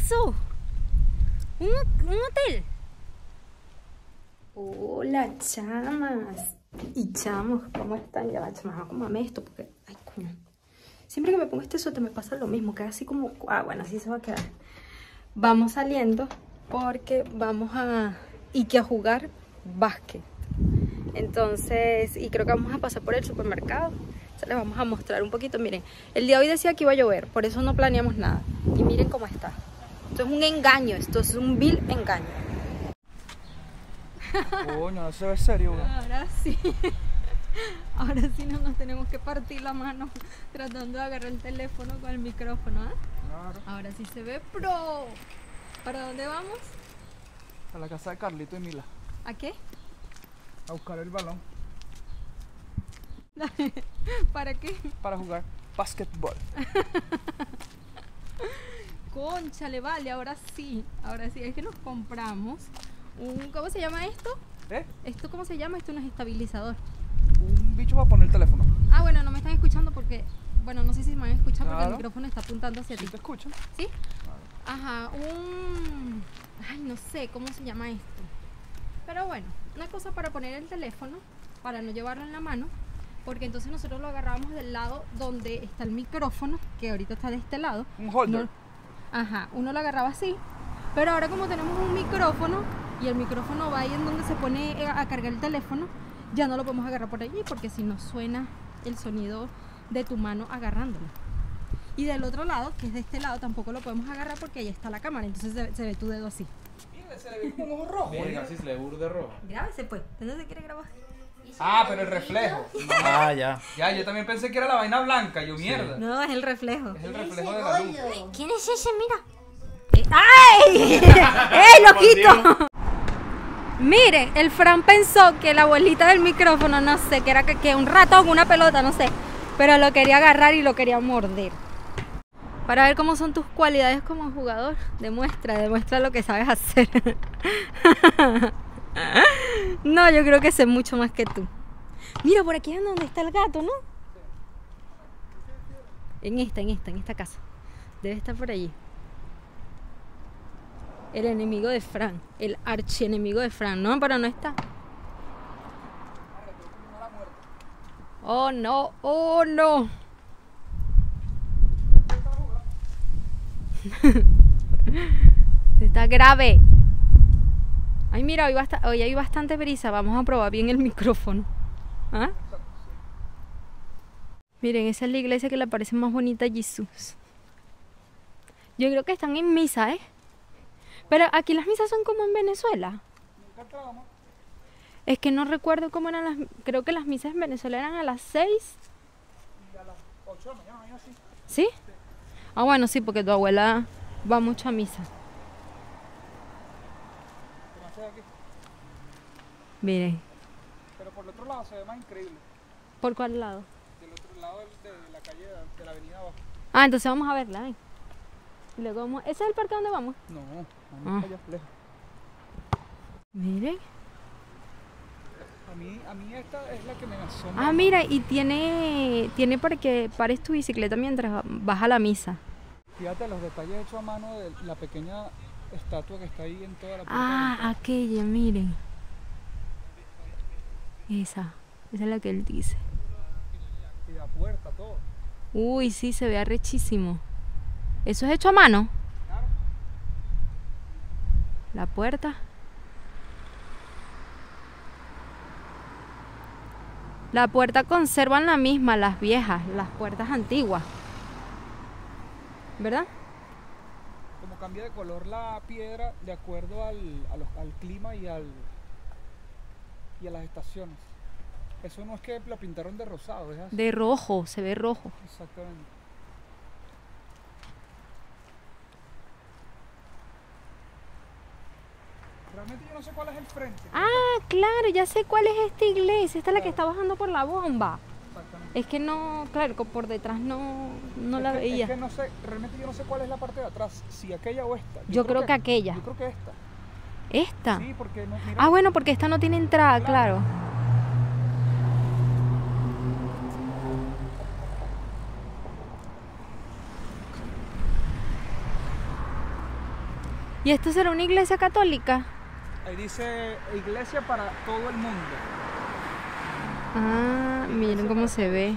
pasó? ¿Un hotel? Hola, chamas y chamos, ¿cómo están? Ya va, chamas, acomódame esto porque... Ay, coño. Siempre que me pongo este suéter me pasa lo mismo, queda así como... Ah, bueno, así se va a quedar. Vamos saliendo porque vamos a... y que a jugar básquet. Entonces, y creo que vamos a pasar por el supermercado. Se les vamos a mostrar un poquito. Miren, el día de hoy decía que iba a llover, por eso no planeamos nada. Y miren cómo está. Esto es un engaño, esto es un vil engaño. Coño, no se ve serio, güey. Ahora sí. Ahora sí no nos tenemos que partir la mano tratando de agarrar el teléfono con el micrófono, ¿eh? Claro. Ahora sí se ve pro. ¿Para dónde vamos? A la casa de Carlito y Mila. ¿A qué? A buscar el balón. ¿Para qué? Para jugar básquetbol. Cónchale, vale, ahora sí. Ahora sí, es que nos compramos un... ¿Cómo se llama esto? ¿Eh? ¿Esto cómo se llama? Esto no es estabilizador. Un bicho para poner el teléfono. Ah, bueno, no me están escuchando porque... Bueno, no sé si me van a escuchar porque el Claro. micrófono está apuntando hacia ti. ¿Sí te escuchan? ¿Sí? Claro. Ajá, un... Ay, no sé cómo se llama esto. Pero bueno, una cosa para poner el teléfono, para no llevarlo en la mano, porque entonces nosotros lo agarramos del lado donde está el micrófono, que ahorita está de este lado. Un holder. Ajá, uno lo agarraba así, pero ahora como tenemos un micrófono y el micrófono va ahí en donde se pone a cargar el teléfono, ya no lo podemos agarrar por allí porque si no suena el sonido de tu mano agarrándolo. Y del otro lado, que es de este lado, tampoco lo podemos agarrar porque ahí está la cámara, entonces se ve tu dedo así. Mira, se le ve como un ojo rojo. Venga, si se le burde rojo. Grábese pues, ¿dónde se quiere grabar? Ah, pero el reflejo. Ah, ya. Ya, yo también pensé que era la vaina blanca. Yo, mierda. No, es el reflejo. Es el reflejo de la luz. ¿Quién es ese? Mira. ¡Ay! ¡Ey, loquito! Miren, el Fran pensó que la abuelita del micrófono, no sé, que era que un ratón, una pelota, no sé. Pero lo quería agarrar y lo quería morder. Para ver cómo son tus cualidades como jugador, demuestra lo que sabes hacer. No, yo creo que sé mucho más que tú. Mira, por aquí es donde está el gato, ¿no? En esta casa. Debe estar por allí. El enemigo de Fran, el archienemigo de Fran, ¿no? Pero no está. Oh no, oh no. Está grave. Ay, mira, hoy hay bastante brisa. Vamos a probar bien el micrófono. ¿Ah? Miren, esa es la iglesia que le parece más bonita a Jesús. Yo creo que están en misa, ¿eh? Pero aquí las misas son como en Venezuela. Es que no recuerdo cómo eran las... Creo que las misas en Venezuela eran a las 6. Y a las 8 de la mañana, yo así. ¿Sí? Ah, bueno, sí, porque tu abuela va mucho a misa. Demasiado aquí. Miren. Pero por el otro lado se ve más increíble. ¿Por cuál lado? Del otro lado de la calle, de la avenida abajo. Ah, entonces vamos a verla, ¿eh? Y luego vamos... ¿Ese es el parque donde vamos? No, Ah. vamos allá lejos. Miren. A mí esta es la que me asombra. Ah, mira, y tiene para que pares tu bicicleta mientras vas a la misa. Fíjate los detalles hechos a mano de la pequeña estatua que está ahí en toda la puerta. Ah, aquella, miren. Esa es la que él dice. Y la puerta, todo. Uy, sí, se ve arrechísimo. ¿Eso es hecho a mano? Claro. La puerta. La puerta conservan la misma, las viejas, las puertas antiguas. ¿Verdad? Como cambia de color la piedra de acuerdo al clima y a las estaciones. Eso no es que lo pintaron de rosado, es así. De rojo, se ve rojo. Exactamente. Realmente yo no sé cuál es el frente. Ah, claro, ya sé cuál es esta iglesia. Esta es la que está bajando por la bomba. Exactamente. Es que no, claro, por detrás no la Es veía. que no sé, realmente yo no sé cuál es la parte de atrás, si aquella o esta. Yo creo que aquella. Yo creo que esta. ¿Esta? Sí, porque no, mira. Ah, bueno, porque esta no tiene entrada, claro. ¿Y esto será una iglesia católica? Ahí dice iglesia para todo el mundo. Ah, miren cómo se ve.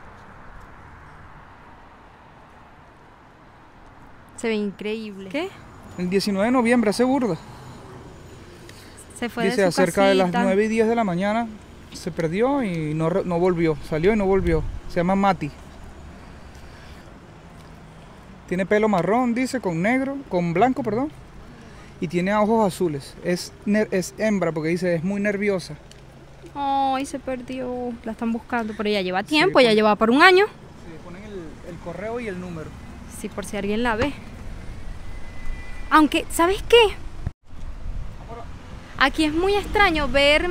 Se ve increíble. ¿Qué? El 19 de noviembre, hace burda. Se fue Dice de su acerca de las casita. 9 y 10 de la mañana se perdió y no volvió. Salió y no volvió. Se llama Mati. Tiene pelo marrón, dice, con blanco, perdón. Y tiene ojos azules. Es hembra porque dice es muy nerviosa. Ay, se perdió. La están buscando, pero ya lleva tiempo, Sí, ya lleva por un año. Sí, ponen el correo y el número. Sí, por si alguien la ve. Aunque, ¿sabes qué? Aquí es muy extraño ver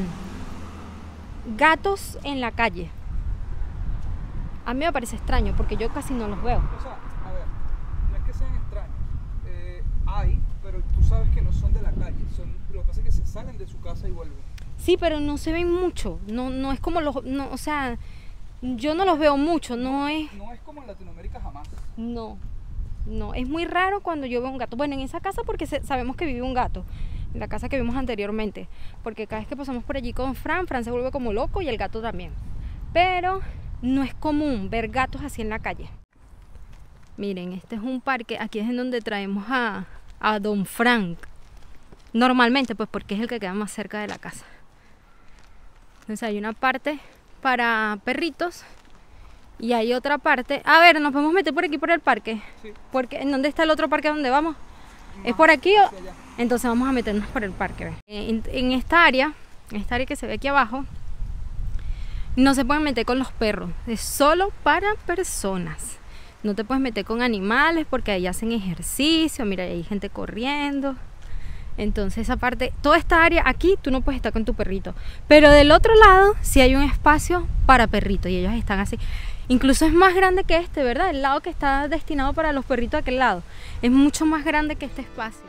gatos en la calle. A mí me parece extraño porque yo casi no los veo. O sea, a ver, no es que sean extraños. Hay, pero tú sabes que no son de la calle. Lo que pasa es que se salen de su casa y vuelven. Sí, pero no se ven mucho. No es como los... No, o sea, yo no los veo mucho. No es... No es como en Latinoamérica jamás. No, es muy raro cuando yo veo un gato. Bueno, en esa casa porque sabemos que vive un gato. En la casa que vimos anteriormente. Porque cada vez que pasamos por allí con Fran se vuelve como loco y el gato también. Pero no es común ver gatos así en la calle. Miren, este es un parque. Aquí es en donde traemos a Don Frank. Normalmente, pues porque es el que queda más cerca de la casa. Entonces hay una parte para perritos. Y hay otra parte. A ver, nos podemos meter por aquí por el parque. Sí. Porque, ¿en dónde está el otro parque donde vamos? ¿Es por aquí o...? Hacia allá. Entonces vamos a meternos por el parque. ¿Ves? En esta área que se ve aquí abajo, no se pueden meter con los perros. Es solo para personas. No te puedes meter con animales porque ahí hacen ejercicio. Mira, hay gente corriendo. Entonces esa parte, toda esta área aquí, tú no puedes estar con tu perrito. Pero del otro lado sí hay un espacio para perritos y ellos están así. Incluso es más grande que este, ¿verdad? El lado que está destinado para los perritos de aquel lado. Es mucho más grande que este espacio.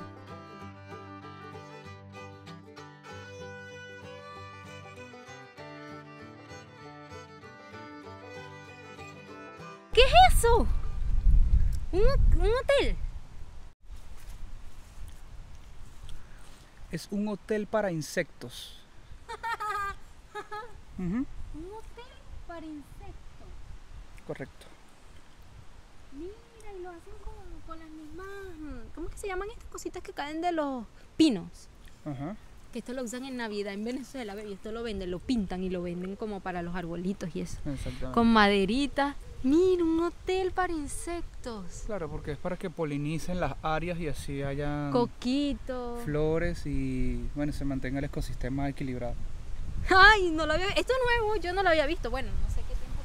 ¿Qué es eso? ¿Un hotel? Es un hotel para insectos. Ujú, Un hotel para insectos. correcto. Mira, y lo hacen con las mismas... ¿Cómo es que se llaman estas cositas que caen de los pinos? Ajá. Que esto lo usan en Navidad en Venezuela, y esto lo venden, lo pintan y lo venden como para los arbolitos y eso. Exactamente. Con maderita. Mira, un hotel para insectos. Claro, porque es para que polinicen las áreas y así haya Coquito. flores y bueno, se mantenga el ecosistema equilibrado. Ay, no lo había visto. Esto es nuevo, yo no lo había visto. Bueno, no sé qué tiempo.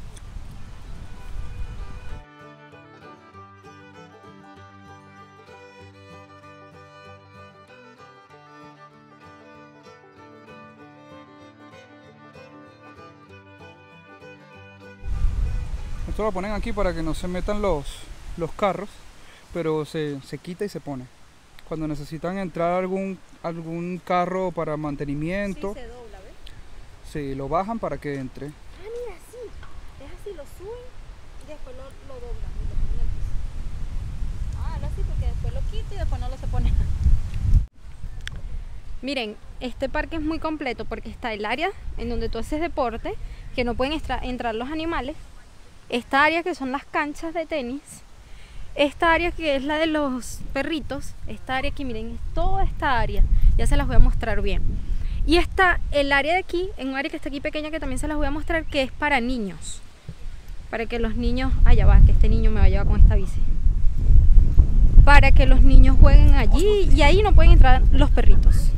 Esto lo ponen aquí para que no se metan los carros, pero se quita y se pone. Cuando necesitan entrar algún carro para mantenimiento, Sí, se dobla, ¿ves? sí, lo bajan para que entre. Ah, mira, sí. Es así, lo suben y después lo doblan y lo ponen en el piso. Ah, lo así porque después lo quito y después no lo se pone. Miren, este parque es muy completo porque está el área en donde tú haces deporte, que no pueden entrar los animales. Esta área que son las canchas de tenis. Esta área que es la de los perritos. Esta área aquí, miren, es toda esta área. Ya se las voy a mostrar bien. Y está el área de aquí, en un área que está aquí pequeña que también se las voy a mostrar, que es para niños. Para que los niños... Ah, ya va, que este niño me va a llevar con esta bici. Para que los niños jueguen allí y ahí no pueden entrar los perritos.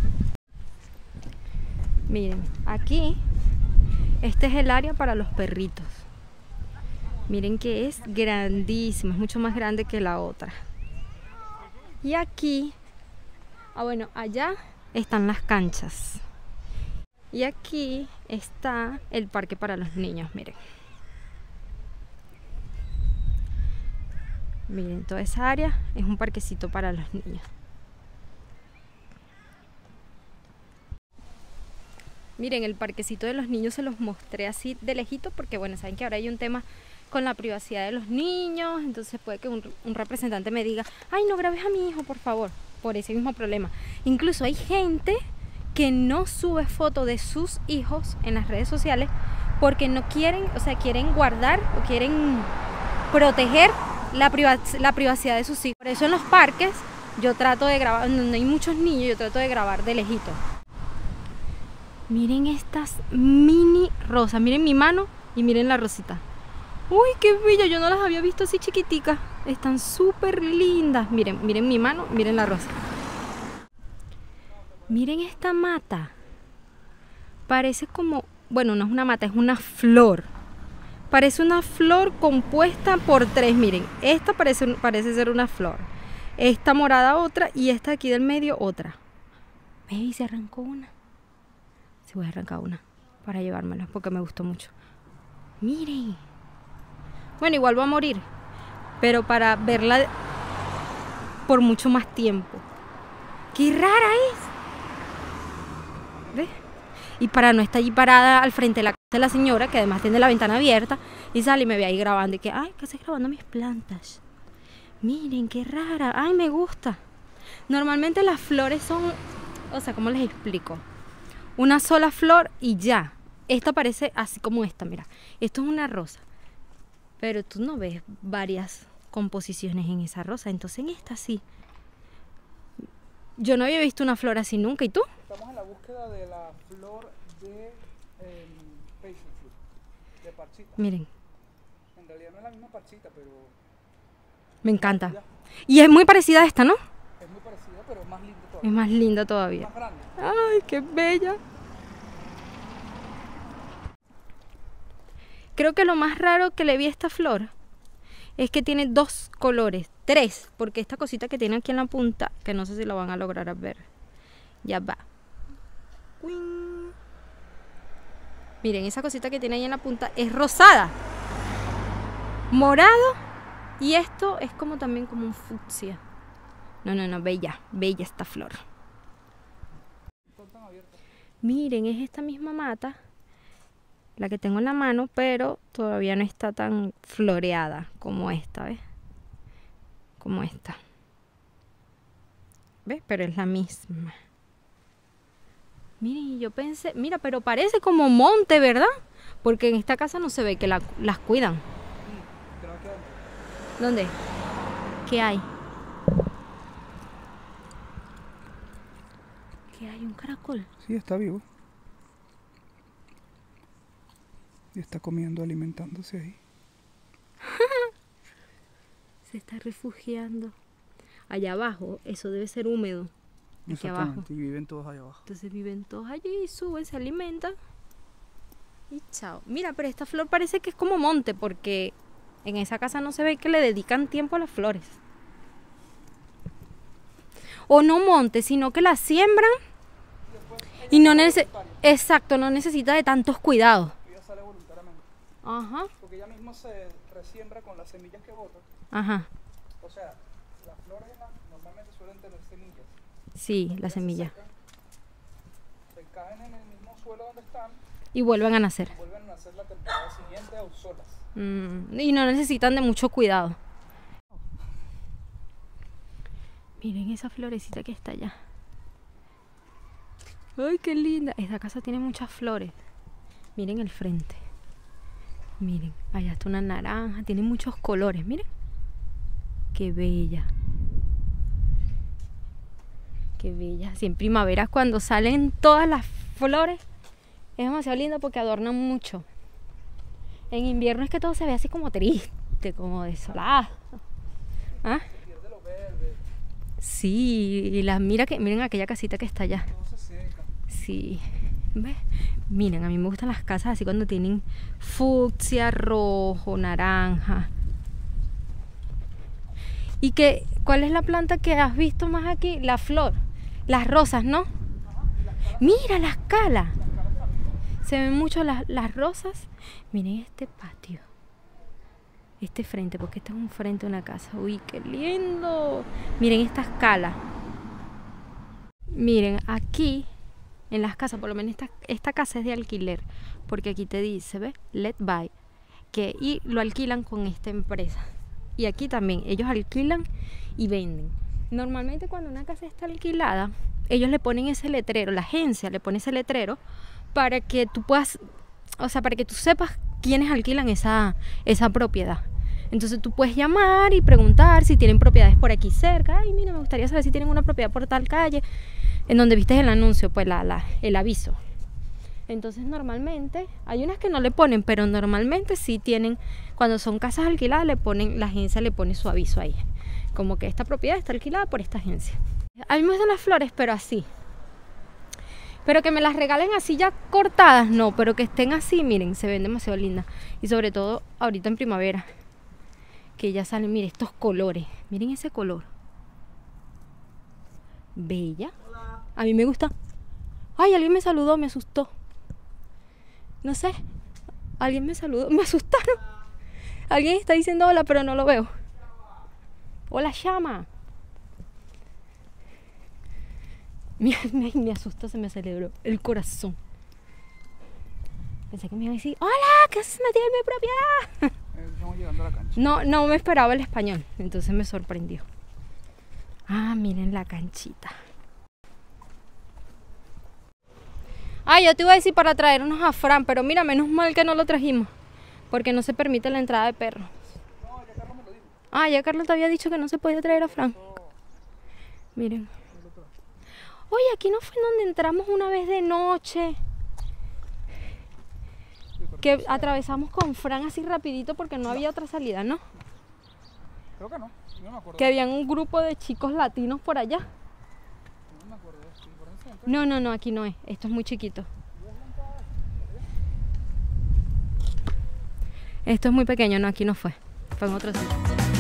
Miren, aquí, este es el área para los perritos. Miren que es grandísimo, es mucho más grande que la otra. Y aquí, bueno, allá están las canchas. Y aquí está el parque para los niños, miren. Miren, toda esa área es un parquecito para los niños. Miren, el parquecito de los niños se los mostré así de lejito porque, bueno, saben que ahora hay un tema con la privacidad de los niños. Entonces puede que un representante me diga, ay, no grabes a mi hijo, por favor. por ese mismo problema. Incluso hay gente que no sube fotos de sus hijos en las redes sociales porque no quieren, o sea, quieren guardar o quieren proteger la privacidad de sus hijos. Por eso en los parques yo trato de grabar, donde hay muchos niños, yo trato de grabar de lejito. Miren estas mini rosas, miren mi mano y miren la rosita. Uy, qué bella, yo no las había visto así chiquiticas. Están súper lindas. Miren, miren mi mano, miren la rosa. Miren esta mata. Parece como, bueno, no es una mata, es una flor. Parece una flor compuesta por tres, miren. Esta parece ser una flor. Esta morada otra y esta aquí del medio otra. ¿Veis? Se arrancó una. Sí, voy a arrancar una para llevármela porque me gustó mucho. Miren. Bueno, igual va a morir, pero para verla por mucho más tiempo. ¡Qué rara es! ¿Ves? Y para no estar allí parada al frente de la casa de la señora, que además tiene la ventana abierta, y sale y me ve ahí grabando y que, ay, ¿qué haces grabando mis plantas? Miren, qué rara, ay, me gusta. Normalmente las flores son, o sea, ¿cómo les explico? Una sola flor y ya. Esta parece así como esta, mira. Esto es una rosa. Pero tú no ves varias composiciones en esa rosa. Entonces en esta sí. Yo no había visto una flor así nunca. ¿Y tú? Estamos en la búsqueda de la flor de passion fruit, de parchita. Miren. En realidad no es la misma parchita, pero... Me encanta. Y es muy parecida a esta, ¿no? Es muy parecida, pero más linda todavía. Es más linda todavía. Más grande. ¡Ay, qué bella! Creo que lo más raro que le vi a esta flor es que tiene dos colores, tres, porque esta cosita que tiene aquí en la punta, que no sé si lo van a lograr ver, ya va. ¡Uing! Miren, esa cosita que tiene ahí en la punta es rosada, morado, y esto es como también como un fucsia. No, bella, bella esta flor. Miren, es esta misma mata, la que tengo en la mano, pero todavía no está tan floreada como esta, ¿ves? Como esta. ¿Ves? Pero es la misma. Miren, yo pensé, mira, pero parece como monte, ¿verdad? Porque en esta casa no se ve que las cuidan. ¿Dónde? ¿Qué hay? ¿Qué hay? ¿Un caracol? Sí, está vivo. Y está comiendo, alimentándose ahí. Se está refugiando. Allá abajo, eso debe ser húmedo. Aquí abajo. Y viven todos allá abajo. Entonces viven todos allí, suben, se alimentan. Y chao. Mira, pero esta flor parece que es como monte, porque en esa casa no se ve que le dedican tiempo a las flores. O no monte, sino que las siembran y no exacto, no necesita de tantos cuidados. Ella sale voluntariamente. Ajá. Porque ella misma se resiembra con las semillas que bota. Ajá. O sea, las flores normalmente suelen tener semillas. Sí, la semilla. Se caen en el mismo suelo donde están. Y vuelven a nacer. Vuelven a nacer la temporada siguiente o solas. Y no necesitan de mucho cuidado. Miren esa florecita que está allá. ¡Ay, qué linda! Esta casa tiene muchas flores. Miren el frente. Miren, allá está una naranja. Tiene muchos colores, miren. ¡Qué bella! ¡Qué bella! Así en primavera, cuando salen todas las flores, es demasiado lindo porque adornan mucho. En invierno es que todo se ve así como triste, como desolado. ¿Ah? Se pierde lo verde. Sí, y miren aquella casita que está allá. Todo se seca. Sí, ¿ves? Miren, a mí me gustan las casas así cuando tienen fucsia, rojo, naranja. ¿Y cuál es la planta que has visto más aquí? La flor, las rosas, ¿no? Mira las calas. Se ven mucho las rosas. Miren este patio. Este frente, porque este es un frente de una casa. Uy, qué lindo. Miren estas calas. Miren, aquí en las casas, por lo menos esta casa es de alquiler, porque aquí te dice, ¿ves? Let buy, y lo alquilan con esta empresa. Y aquí también, ellos alquilan y venden. Normalmente cuando una casa está alquilada, ellos le ponen ese letrero, la agencia le pone ese letrero para que tú puedas, o sea, para que tú sepas quiénes alquilan esa propiedad. Entonces tú puedes llamar y preguntar si tienen propiedades por aquí cerca. Ay, mira, me gustaría saber si tienen una propiedad por tal calle, en donde viste el anuncio, pues el aviso. Entonces normalmente, hay unas que no le ponen, pero normalmente sí tienen, cuando son casas alquiladas, la agencia le pone su aviso ahí. Como que esta propiedad está alquilada por esta agencia. A mí me gustan las flores, pero así. Pero que me las regalen así ya cortadas, no. Pero que estén así, miren, se ven demasiado lindas. Y sobre todo ahorita en primavera, que ya salen, miren estos colores. Miren ese color. Bella. A mí me gusta. Ay, alguien me saludó, me asustó. No sé. Alguien me saludó, me asustaron. Alguien está diciendo hola, pero no lo veo. Hola, llama. Me asustó, se me aceleró el corazón. Pensé que me iban a decir, hola, ¿qué haces metido en mi propiedad? Estamos llegando a la cancha. No me esperaba el español, entonces me sorprendió. Ah, miren la canchita. Ah, yo te iba a decir para traernos a Fran, pero mira, menos mal que no lo trajimos, porque no se permite la entrada de perros. No, ya Carlos me lo dijo. Ah, ya Carlos te había dicho que no se podía traer a Fran. Miren. Oye, aquí no fue donde entramos una vez de noche. Que atravesamos con Fran así rapidito porque no había otra salida, ¿no? Creo que no, yo no me acuerdo. Que habían un grupo de chicos latinos por allá. No me acuerdo, sí, por ese centro. No, aquí no es. Esto es muy chiquito. Esto es muy pequeño, no, aquí no fue. Fue en otro sitio.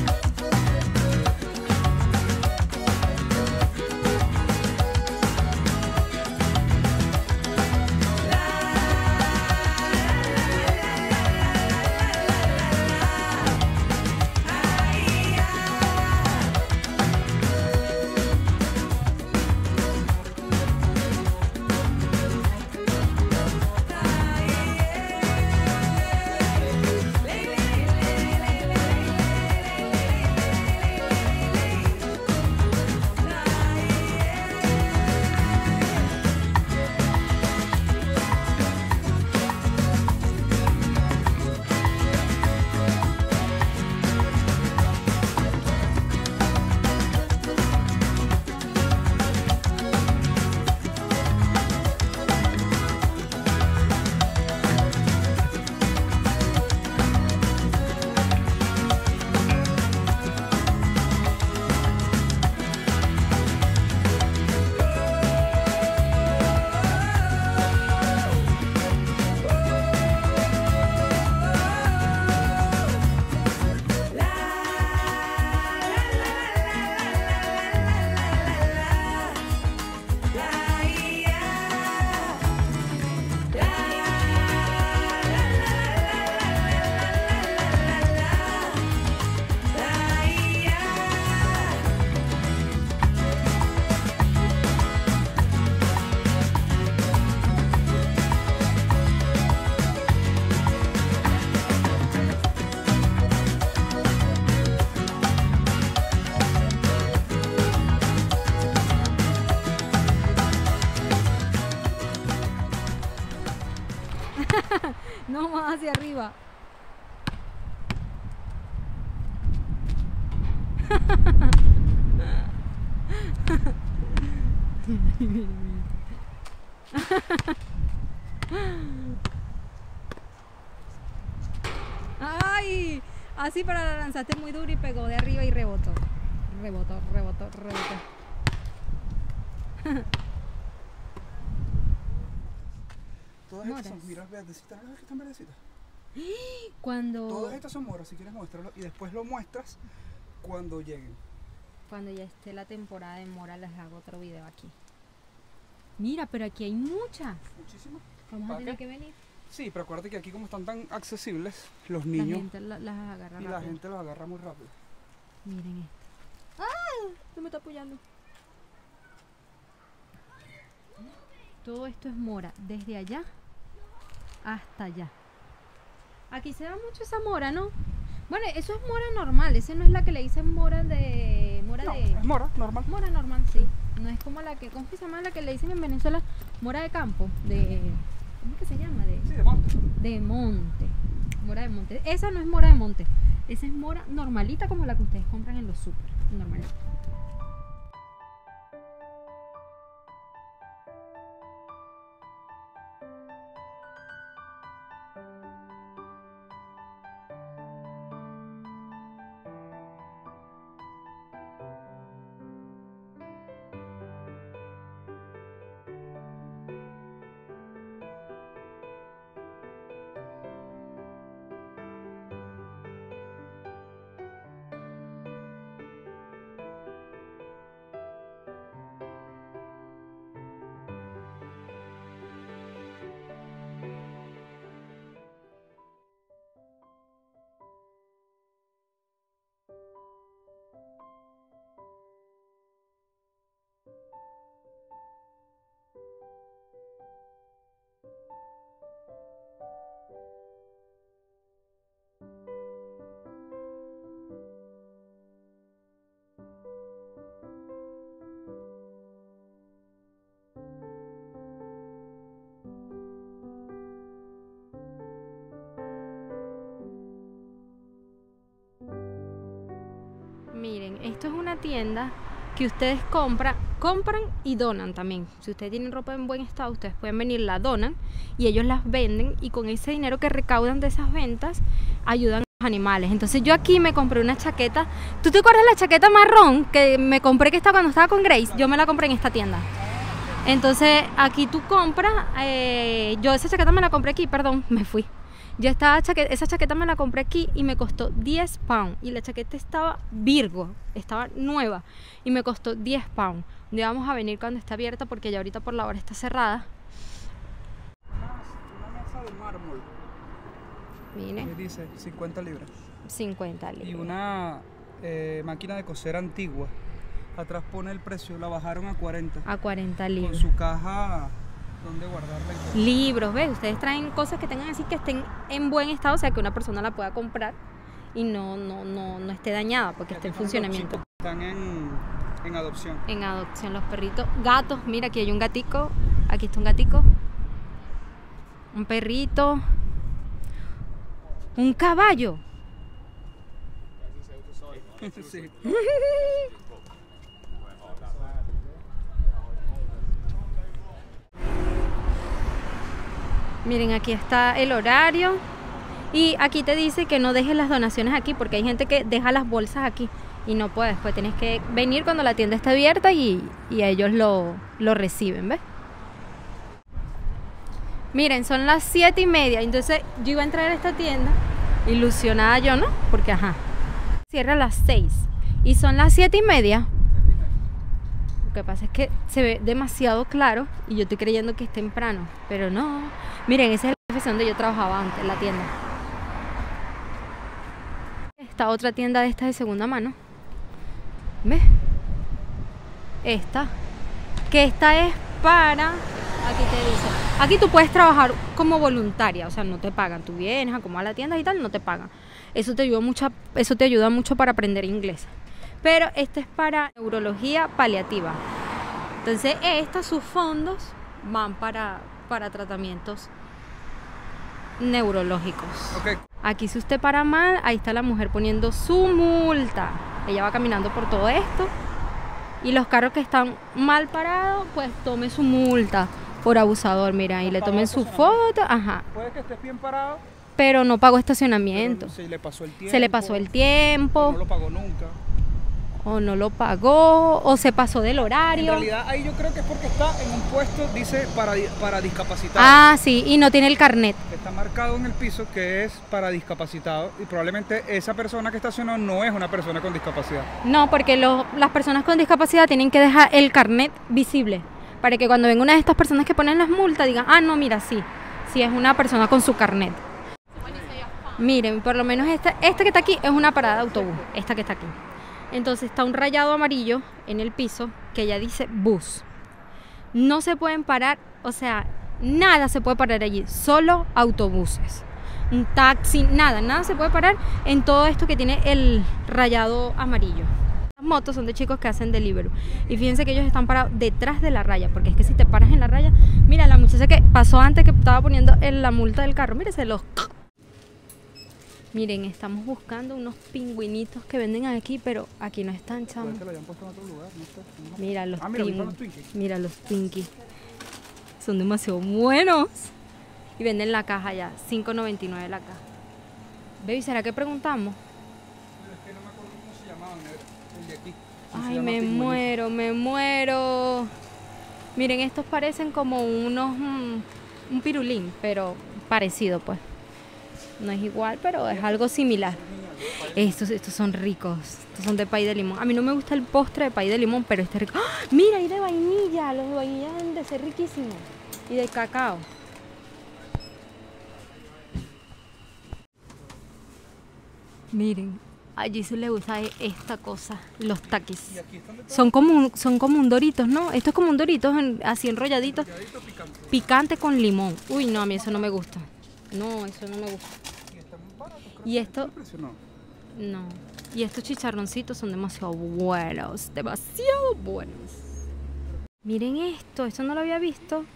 No, más hacia arriba. ¡Ay! Así, pero la lanzaste muy duro y pegó de arriba y rebotó. Rebotó. Todas estas son, mira, verdecitas, ¿ves que están verdecitas? Cuando... Todas estas son moras, si quieres muéstralo y después lo muestras cuando lleguen. Cuando ya esté la temporada de mora les hago otro video aquí. Mira, pero aquí hay muchas. Muchísimas. Vamos a tener que venir. Sí, pero acuérdate que aquí como están tan accesibles, los niños... La gente las agarra y rápido. la gente los agarra muy rápido. Miren esto. ¡Ah! Se me está apoyando. Todo esto es mora, desde allá hasta allá. Aquí se da mucho esa mora, ¿no? Bueno, eso es mora normal, ese no es la que le dicen mora mora No, de... es mora, normal. Mora normal, sí. No es como la que, ¿cómo se llama la que le dicen en Venezuela? Mora de campo, ¿cómo es que se llama? Sí, de monte. De monte. Mora de monte. Esa no es mora de monte. Esa es mora normalita como la que ustedes compran en los super. Normalita. Miren, esto es una tienda que ustedes compran y donan también. Si ustedes tienen ropa en buen estado, ustedes pueden venir, la donan y ellos las venden, y con ese dinero que recaudan de esas ventas ayudan a los animales. Entonces yo aquí me compré una chaqueta. ¿Tú te acuerdas de la chaqueta marrón que me compré cuando estaba con Grace? Yo me la compré en esta tienda. Entonces aquí tú compras, yo esa chaqueta me la compré aquí, perdón, me fui. Esa chaqueta me la compré aquí y me costó 10 pounds. Y la chaqueta estaba Virgo, estaba nueva y me costó 10 pounds. Un día vamos a venir cuando esté abierta porque ya ahorita por la hora está cerrada. Una mesa de mármol. Mire. Que dice 50 libras. 50 libras. Y una máquina de coser antigua. Atrás pone el precio, la bajaron a 40. A 40 Con libras. su caja donde guardarla y todo. Libros, ¿ves? Ustedes traen cosas que tengan así, que estén en buen estado, o sea, que una persona la pueda comprar y no esté dañada, porque esté en funcionamiento. Están en adopción. En adopción los perritos. Gatos, mira, aquí hay un gatico. Aquí está un gatico. Un perrito. Un caballo. Sí. Miren, aquí está el horario. Y aquí te dice que no dejes las donaciones aquí, porque hay gente que deja las bolsas aquí y no puedes. Pues tienes que venir cuando la tienda esté abierta y ellos lo reciben, ¿ves? Miren, son las 7:30. Entonces yo iba a entrar a esta tienda, ilusionada yo, ¿no? Porque ajá, cierra a las 6 y son las 7:30. Lo que pasa es que se ve demasiado claro y yo estoy creyendo que es temprano, pero no. Miren, ese es el edificio donde yo trabajaba antes, la tienda. Esta otra tienda de esta de segunda mano. ¿Ves? Esta es para... Aquí te dice, aquí tú puedes trabajar como voluntaria, o sea, no te pagan. Tú vienes a como a la tienda y tal, no te pagan. Eso te ayuda mucho para aprender inglés. Pero este es para neurología paliativa. Entonces, sus fondos van para tratamientos neurológicos. Okay. Aquí si usted para mal, ahí está la mujer poniendo su multa. Ella va caminando por todo esto. Y los carros que están mal parados, pues tome su multa por abusador, mira, y le tomen su foto. Ajá. Puede que estés bien parado, pero no pagó estacionamiento. se le pasó el tiempo. Se le pasó el tiempo. No lo pagó nunca. O no lo pagó, o se pasó del horario. En realidad ahí yo creo que es porque está en un puesto, dice, para discapacitados. Ah, sí, y no tiene el carnet. Está marcado en el piso que es para discapacitados y probablemente esa persona que estacionó no es una persona con discapacidad. No, porque las personas con discapacidad tienen que dejar el carnet visible, para que cuando venga una de estas personas que ponen las multas digan, ah, no, mira, sí es una persona con su carnet. Miren, por lo menos esta que está aquí es una parada de autobús, esta que está aquí. Entonces está un rayado amarillo en el piso que ya dice bus. No se pueden parar, o sea, nada se puede parar allí, solo autobuses. Un taxi, nada se puede parar en todo esto que tiene el rayado amarillo. Las motos son de chicos que hacen delivery. Y fíjense que ellos están parados detrás de la raya, porque es que si te paras en la raya, mira la muchacha que pasó antes que estaba poniendo la multa del carro, mírense los. Miren, estamos buscando unos pingüinitos que venden aquí, pero aquí no están, chamo. Puede que lo hayan puesto en otro lugar, no sé. Mira los mira, ahí están los Twinkies. Mira los Twinkies. Son demasiado buenos. Y venden la caja ya, $5.99 la caja. Baby, ¿será que preguntamos? Pero es que no me acuerdo cómo se llamaban, el de aquí. Ay, me muero, me muero. Miren, estos parecen como un pirulín, pero parecido, pues. No es igual, pero es algo similar. Estos son ricos. Estos son de pay de limón. A mí no me gusta el postre de pay de limón, pero este es rico. ¡Ah! Mira, hay de vainilla. Los de vainilla deben de ser riquísimos. Y de cacao. Miren, allí se le gusta esta cosa, los taquis. Son como un Doritos, ¿no? Esto es como un Doritos así enrolladitos. Picante con limón. Uy, no, a mí eso no me gusta. No, eso no me gusta. Y esto... No. Y estos chicharroncitos son demasiado buenos. Demasiado buenos. Miren esto no lo había visto.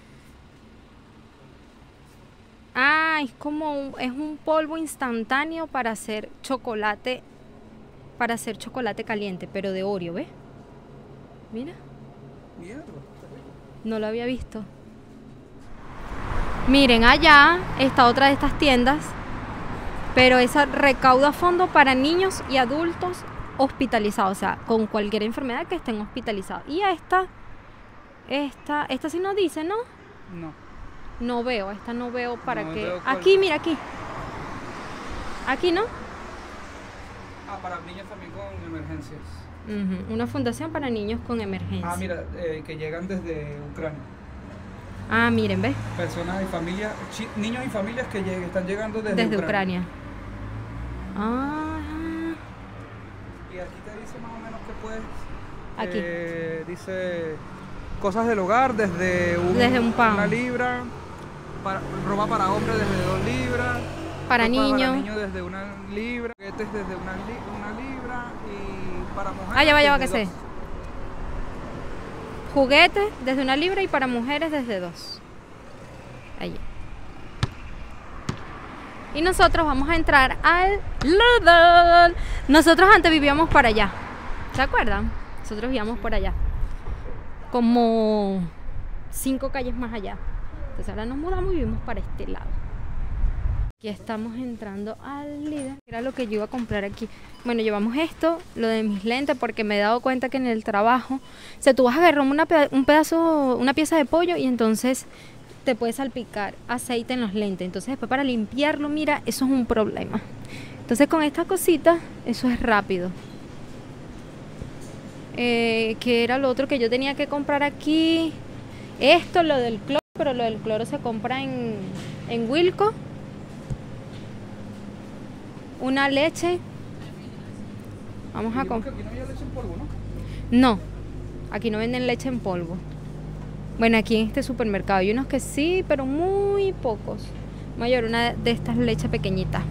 Ah, es como es un polvo instantáneo para hacer chocolate. Para hacer chocolate caliente, pero de Oreo, ¿ves? Mira. No lo había visto. Miren, allá está otra de estas tiendas, pero esa recauda fondos para niños y adultos hospitalizados, o sea, con cualquier enfermedad que estén hospitalizados. Y esta sí nos dice, ¿no? No. No veo, esta no veo para No qué. veo cuál. Aquí, mira, aquí. Aquí, ¿no? Para niños también con emergencias. Una fundación para niños con emergencia. Mira, que llegan desde Ucrania. Ah, miren, ¿ves? Personas y familias, niños y familias que están llegando desde Ucrania. Ah. Y aquí te dice más o menos que puedes. Aquí. Dice cosas del hogar desde un pound. 1 libra, ropa para hombres desde 2 libras, para ropa niños. para niños desde 1 libra, juguetes desde 1 libra y para mujeres. Ya va, que desde sé. Juguetes desde 1 libra y para mujeres desde 2. Allí. Y nosotros vamos a entrar al Lidl. Nosotros antes vivíamos para allá. ¿Se acuerdan? Nosotros vivíamos por allá. Como 5 calles más allá. Entonces ahora nos mudamos y vivimos para este lado. Aquí estamos entrando al Lidl. Era lo que yo iba a comprar aquí. Bueno, llevamos esto, lo de mis lentes, porque me he dado cuenta que en el trabajo, o sea, tú vas a agarrar una pieza de pollo y entonces te puede salpicar aceite en los lentes. Entonces después para limpiarlo, mira, eso es un problema. Entonces con esta cosita, eso es rápido. Que era lo otro que yo tenía que comprar aquí. Esto, lo del cloro, pero lo del cloro se compra en Wilco. Una leche. Vamos a comprar. Aquí no había leche en polvo, ¿no? No, aquí no venden leche en polvo. Bueno, aquí en este supermercado hay unos que sí, pero muy pocos. Mayor, una de estas leches pequeñitas.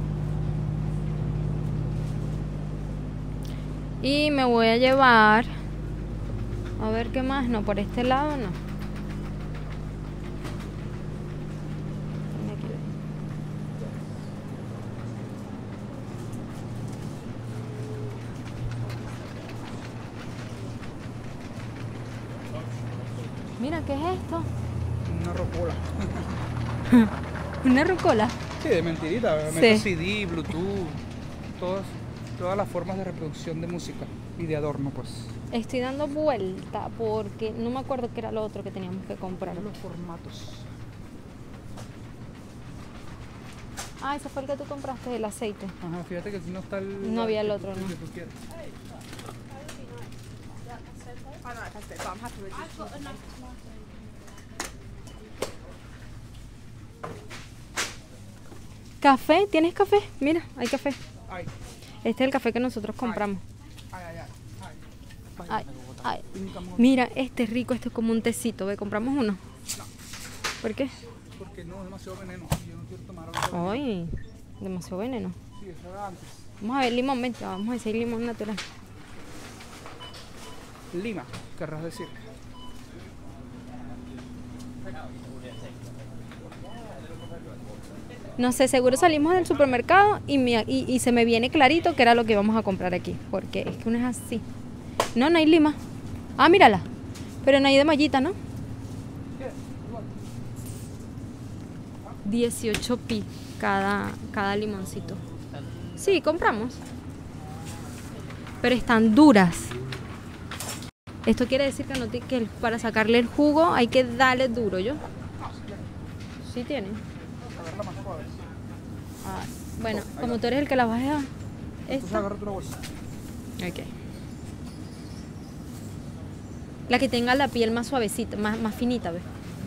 Y me voy a llevar, a ver qué más. No, por este lado no. Mira, ¿qué es esto? Una rocola. ¿Una rucola? Sí, de mentirita. Sí. Meto CD, Bluetooth, todas las formas de reproducción de música y de adorno, pues. Estoy dando vuelta porque no me acuerdo qué era lo otro que teníamos que comprar. Los formatos. Ah, ese fue el que tú compraste, el aceite. Ajá, fíjate que aquí no está el... No había el otro, que ¿no? tú quieres. ¿Café? ¿Tienes café? Mira, hay café. Ay, Este es el café que nosotros compramos. ay. Ay, ay. Mira, este es rico, este es como un tecito. ¿Ve? ¿Compramos uno? ¿Por qué? Porque no, es demasiado veneno. Yo no quiero tomar algo. Ay, demasiado veneno. Sí, eso era antes. Vamos a ver limón, vente, vamos a decir limón natural. Lima, querrás decir. No sé, seguro salimos del supermercado y se me viene clarito que era lo que íbamos a comprar aquí. Porque es que uno es así. No, no hay lima. Ah, mírala. Pero no hay de mallita, ¿no? 18 pi cada limoncito. Sí, compramos. Pero están duras. Esto quiere decir que, no que para sacarle el jugo hay que darle duro, ¿yo? Sí tiene. Ah, bueno, como tú eres el que la vas a... Entonces agárrate una bolsa. Ok. La que tenga la piel más suavecita, más finita, ¿ves?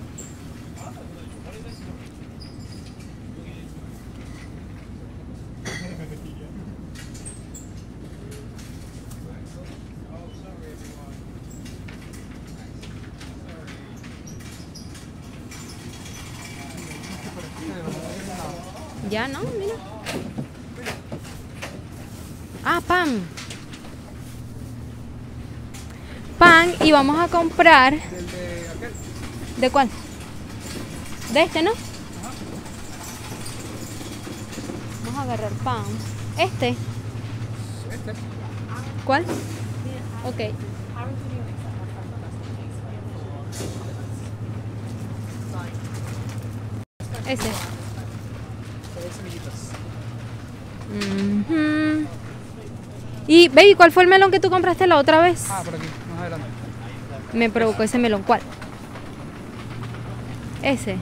Ya, ¿no? Mira. Ah, pan. Pan y vamos a comprar... ¿Del de aquel? ¿De cuál? De este, ¿no? Vamos a agarrar pan. Este. Este. ¿Cuál? Ok. Ese. Ujú. Y, baby, ¿cuál fue el melón que tú compraste la otra vez? Ah, por aquí, más adelante. Me provocó ese melón. ¿Cuál? Ese.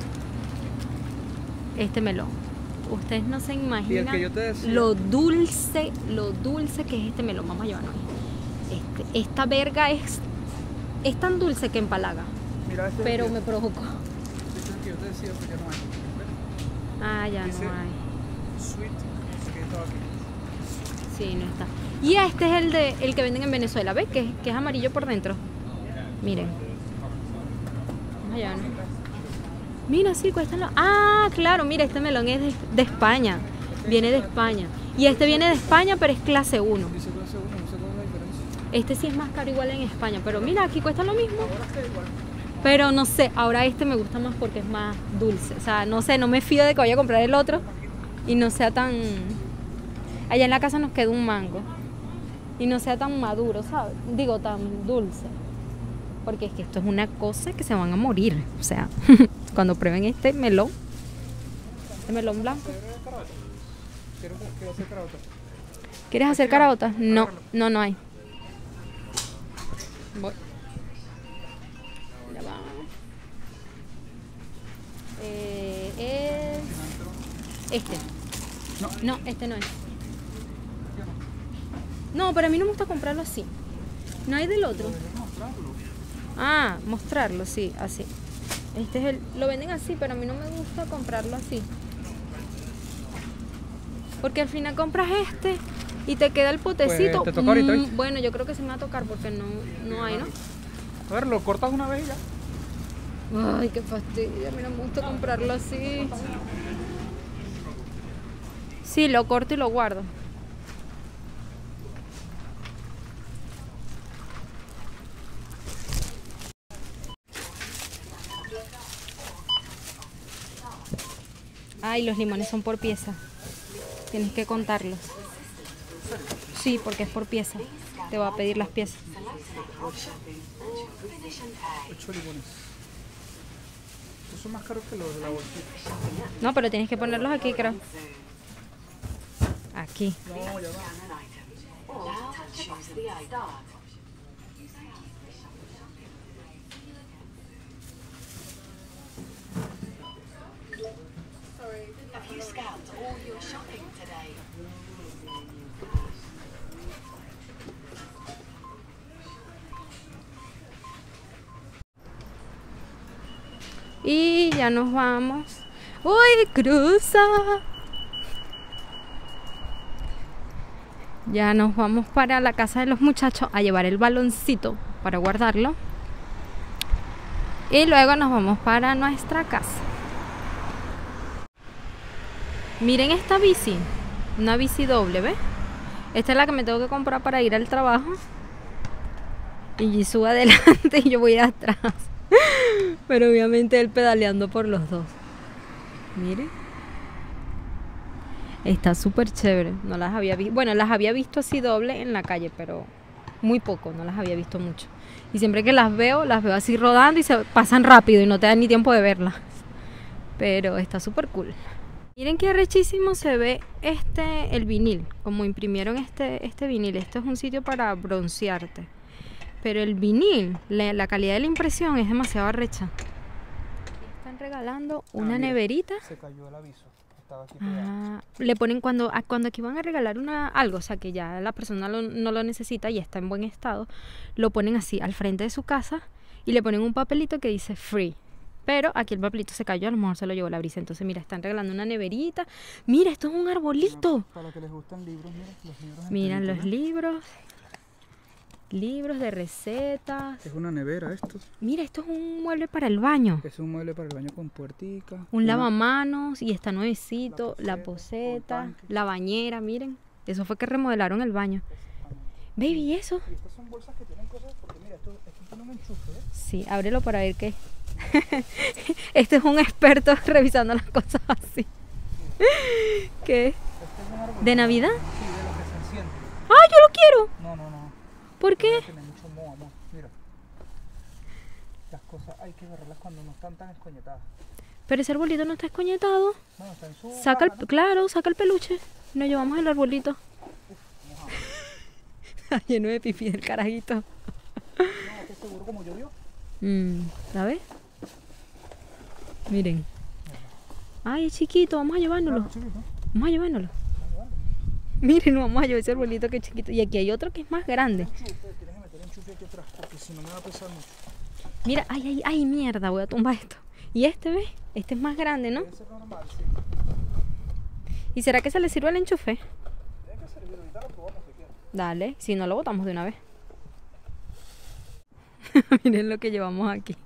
Este melón. Ustedes no se Y el imaginan que yo te decía. lo dulce que es este melón. Vamos a llevarlo. Esta verga es tan dulce que empalaga. Mira, este Pero es me el provocó. este es el que yo te decía, porque no hay. Ah, ya Dice- no hay. Sweet, que estaba aquí. Sí, no está. Y este es el que venden en Venezuela, ¿ves? Que es amarillo por dentro. Miren. Vamos allá, ¿no? Mira, sí, cuesta lo... Ah, claro, mira, este melón es de España. Viene de España. Y este viene de España, pero es clase 1. Dice clase 1, no sé cuál es la diferencia. Este sí es más caro igual en España, pero mira, aquí cuesta lo mismo. Pero no sé, ahora este me gusta más porque es más dulce. O sea, no sé, no me fío de que vaya a comprar el otro y no sea tan... Allá en la casa nos quedó un mango y no sea tan maduro, ¿sabes? Digo, tan dulce. Porque es que esto es una cosa que se van a morir. O sea, cuando prueben este melón blanco. Quiero hacer caraotas. ¿Quieres hacer caraotas? No, no hay. Voy. Ya va. Es este. No, este no es. No, pero a mí no me gusta comprarlo así. No hay del otro. Ah, mostrarlo, sí, así. Este es lo venden así, pero a mí no me gusta comprarlo así. Porque al final compras este y te queda el potecito. Pues, te toca ahorita, ¿viste? Bueno, yo creo que se me va a tocar porque no hay, ¿no? A ver, lo cortas una vez y ya. Ay, qué fastidio, a mí no me gusta comprarlo así. Sí, lo corto y lo guardo. Ay, los limones son por pieza. Tienes que contarlos. Sí, porque es por pieza. Te va a pedir las piezas. 8 limones. Estos son más caros que los de la bolsita. No, pero tienes que ponerlos aquí, creo. Aquí. No, ya va. Have you scanned all your shopping today? Y ya nos vamos. ¡Uy, cruza! Ya nos vamos para la casa de los muchachos a llevar el baloncito para guardarlo. Y luego nos vamos para nuestra casa. Miren esta bici. Una bici doble, ¿ves? Esta es la que me tengo que comprar para ir al trabajo. Y Jisoo adelante y yo voy atrás. Pero obviamente él pedaleando por los dos. Miren. Está súper chévere. No las había visto. Bueno, las había visto así doble en la calle, pero muy poco, no las había visto mucho. Y siempre que las veo así rodando y se pasan rápido y no te dan ni tiempo de verlas. Pero está súper cool. Miren qué arrechísimo se ve el vinil. Como imprimieron este vinil. Esto es un sitio para broncearte. Pero el vinil, la calidad de la impresión es demasiado arrecha. Aquí están regalando una neverita. Se cayó el aviso. Estaba aquí pegado. Le ponen cuando aquí van a regalar algo, o sea que ya la persona no lo necesita y está en buen estado, lo ponen así al frente de su casa y le ponen un papelito que dice free. Pero aquí el papelito se cayó, a lo mejor se lo llevó la brisa. Entonces mira, están regalando una neverita. Mira, esto es un arbolito. Para que les gustan libros, mira, los libros. Mira los libros. Libros de recetas. Es una nevera esto. Mira, esto es un mueble para el baño. Es un mueble para el baño con puertica. Un lavamanos y está nuevecito. La un poceta, tanque. la bañera, miren. Eso fue que remodelaron el baño. Baby, ¿y eso? Y estas son bolsas que tienen cosas, porque mira, esto tiene un enchufe, ¿eh? Sí, ábrelo para ver qué. Este es un experto revisando las cosas así. ¿Qué? Este es un árbol. ¿De Navidad? Sí, de lo que se enciende. ¡Ah, yo lo quiero! No. ¿Por qué? Tiene mucho moho, amor. Mira. Las cosas hay que agarrarlas cuando no están tan escoñetadas. Pero ese arbolito no está escoñetado. Bueno, está en su Saca caja, ¿no? claro, saca el peluche. Nos llevamos el arbolito. Está lleno de pipí el carajito. No, que seguro como llovió. ¿Sabes? Miren. Ay, es chiquito, vamos a llevárnoslo. Claro, chiquito. Vamos a llevárnoslo. Miren, vamos a llevar ese arbolito que es chiquito. Y aquí hay otro que es más grande. Enchufe, tienes que meter enchufe aquí atrás, porque si no me va a pesar mucho. Mira, ay, mierda, voy a tumbar esto. Y este, ¿ves? Este es más grande, ¿no? Debe ser normal, sí. ¿Y será que se le sirve el enchufe? Tiene que servir, ahorita lo probamos si quieres. Dale, si no lo botamos de una vez. Miren lo que llevamos aquí.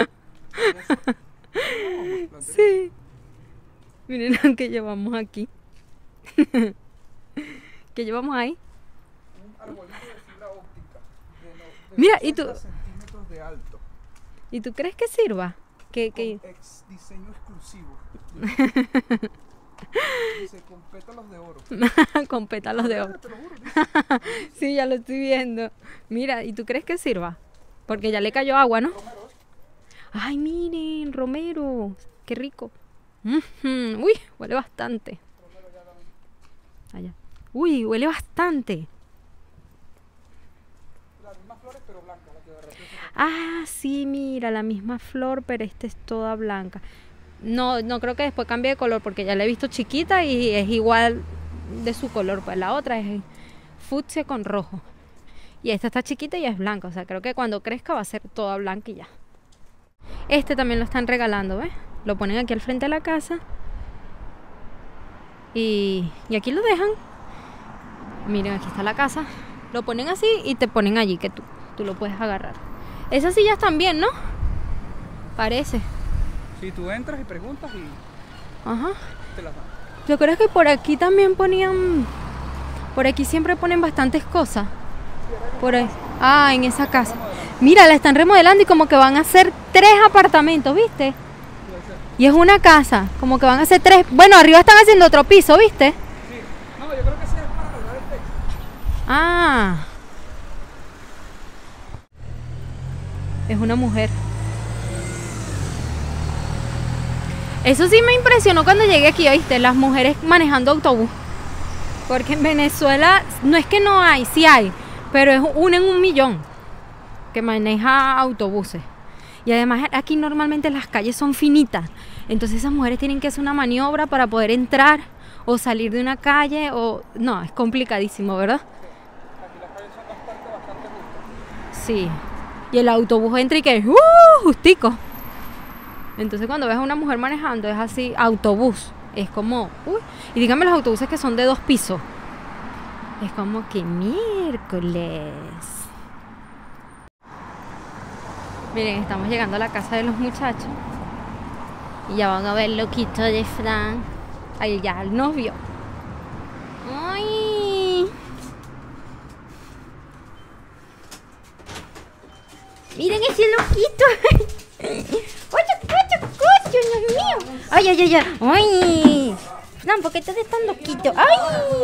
Sí. Miren lo que llevamos aquí. ¿Qué llevamos ahí? Un arbolito de fibra óptica. De Mira, ¿y tú? 60 centímetros de alto. ¿Y tú crees que sirva? Que Con diseño exclusivo. Dice con pétalos de oro. con pétalos de oro. Te lo juro, dice. Sí, ya lo estoy viendo. Mira, ¿y tú crees que sirva? Porque ya le cayó agua, ¿no? Ay, miren, romero. Qué rico. Uy, huele bastante. Allá. Uy, huele bastante. Las mismas flores, pero blancas, la que de repente se... Ah, sí, mira, la misma flor, pero esta es toda blanca. No creo que después cambie de color porque ya la he visto chiquita y es igual de su color. Pues la otra es fucsia con rojo. Y esta está chiquita y es blanca. O sea, creo que cuando crezca va a ser toda blanca y ya. Este también lo están regalando, ¿ves? Lo ponen aquí al frente de la casa. Y aquí lo dejan. Miren, aquí está la casa. Lo ponen así y te ponen allí que tú lo puedes agarrar. Esas sillas también, ¿no? Parece. Sí, tú entras y preguntas y Ajá. te las dan. Yo creo que por aquí también ponían... Por aquí siempre ponen bastantes cosas. Por ahí. Ah, en esa casa. Mira, la están remodelando y como que van a hacer 3 apartamentos, ¿viste? Y es una casa, como que van a hacer 3. Bueno, arriba están haciendo otro piso, ¿viste? Sí. No, yo creo que sí es para lograr el techo. Ah. Es una mujer. Eso sí me impresionó cuando llegué aquí, ¿viste? Las mujeres manejando autobús. Porque en Venezuela no es que no hay, sí hay, pero es una en 1.000.000 que maneja autobuses. Y además aquí normalmente las calles son finitas. Entonces esas mujeres tienen que hacer una maniobra para poder entrar o salir de una calle o... No, es complicadísimo, ¿verdad? Aquí las calles son bastante justas. Sí. Y el autobús entra y que justico. Entonces cuando ves a una mujer manejando es así, autobús. Es como... Y dígame los autobuses que son de 2 pisos. Es como que miércoles. Miren, estamos llegando a la casa de los muchachos. Y ya van a ver el loquito de Fran. Ahí ya el novio. ¡Ay! Miren ese loquito. ¡Ocho, Dios mío! ¡Ay, ay, ay, ay! ¡Ay! Fran, ¿por qué estás tan loquito? ¡Ay!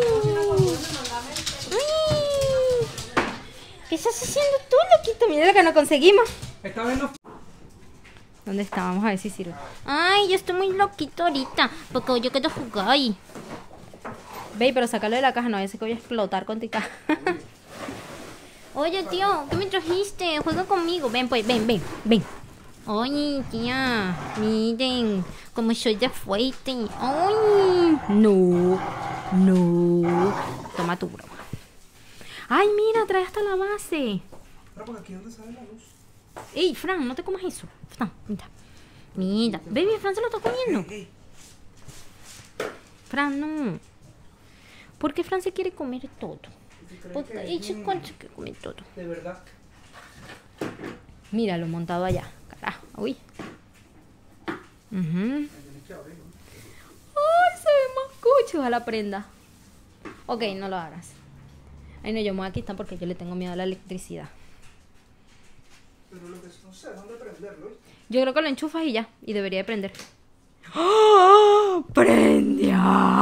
¡Ay! ¿Qué estás haciendo tú, loquito? Mira lo que nos conseguimos. Esta vez no. ¿Dónde está? Vamos a ver si sirve. Ay, yo estoy muy loquito ahorita, porque yo quiero jugar ahí. Ve, pero sácalo de la caja, no vaya a ser que voy a explotar con tu caja. Oye, tío, ¿qué me trajiste? Juega conmigo. Ven, pues, ven. Oye, tía, miren cómo soy de fuerte. Ay, no. Toma tu broma. Ay, mira, trae hasta la base. Pero porque aquí es donde sale la luz. Ey, Fran, no te comas eso. Fran, mira. Baby, Fran se lo está comiendo. Ey. Fran, no. ¿Por qué Fran se quiere comer todo? Ella se quiere comer todo. De verdad. Mira, lo montado allá. Carajo, uy. Ay, se ve más cucho a la prenda. Ok, no lo hagas. Ay, no, yo me voy a quitar porque yo le tengo miedo a la electricidad. Pero lo que no sé, ¿dónde prenderlo? Yo creo que lo enchufas y ya. Y debería de prender. ¡Oh! ¡Prendió!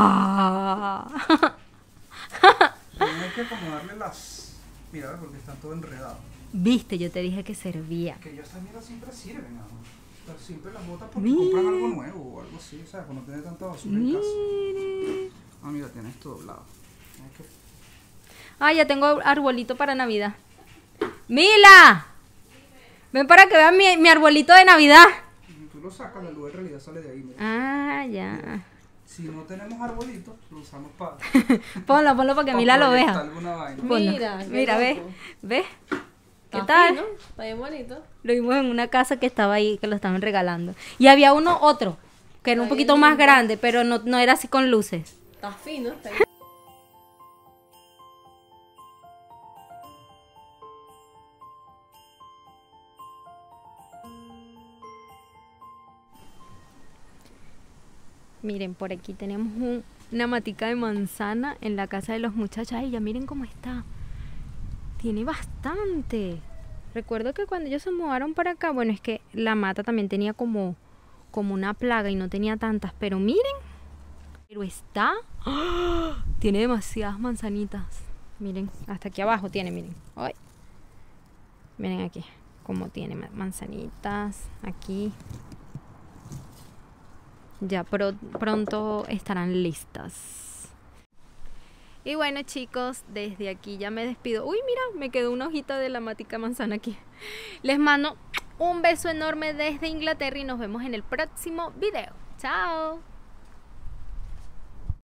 Hay que acomodarle las... Mira, porque están todo enredado. Viste, yo te dije que servía. Que ellos también siempre sirven, ¿no? Pero siempre las botas porque compran algo nuevo o algo así, o sea, para no tener tanta basura en casa. Mire. Ah, mira, tiene esto doblado. Ah, ya tengo arbolito para Navidad. ¡Mila! Ven para que vean mi arbolito de Navidad. Tú lo sacas, la luz en realidad sale de ahí, mira. Ah, ya. Si no tenemos arbolitos, lo usamos para... Ponlo para que Mila lo vea. Alguna vaina. Ponlo. Mira, Mira, qué ¿ves? loco. ¿Ves? ¿Qué Está tal? fino, está bien bonito. Lo vimos en una casa que estaba ahí, que lo estaban regalando. Y había otro, que era un Está poquito bien más lindo. grande, pero no era así con luces. Está fino, está bien. Miren, por aquí tenemos una matica de manzana en la casa de los muchachos. Ay, ya miren cómo está. Tiene bastante. Recuerdo que cuando ellos se mudaron para acá, bueno, es que la mata también tenía como una plaga y no tenía tantas. Pero miren, pero está... ¡Ah! Tiene demasiadas manzanitas. Miren, hasta aquí abajo tiene, miren. Ay. Miren aquí, cómo tiene manzanitas. Aquí. Ya pronto estarán listas. Y bueno, chicos, desde aquí ya me despido. Uy, mira, me quedó una hojita de la matica manzana aquí. Les mando un beso enorme desde Inglaterra y nos vemos en el próximo video. Chao.